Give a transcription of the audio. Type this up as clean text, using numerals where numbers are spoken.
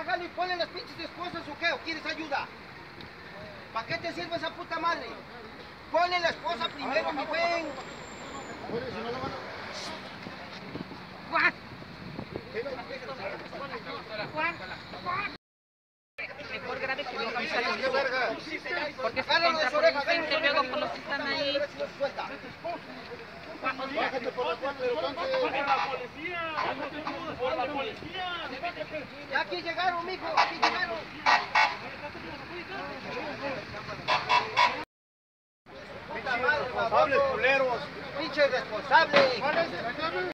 Bájalo y ponle las pinches esposas o qué, o quieres ayuda. ¿Para qué te sirve esa puta madre? Ponle la esposa primero, mi buen. What? Mejor grave que venga un saludo. Porque es contraproducente luego por los que están ahí. Por la policía. Ya aquí llegaron, mijo, aquí llegaron. Puta madre, baboso. Pinche irresponsable.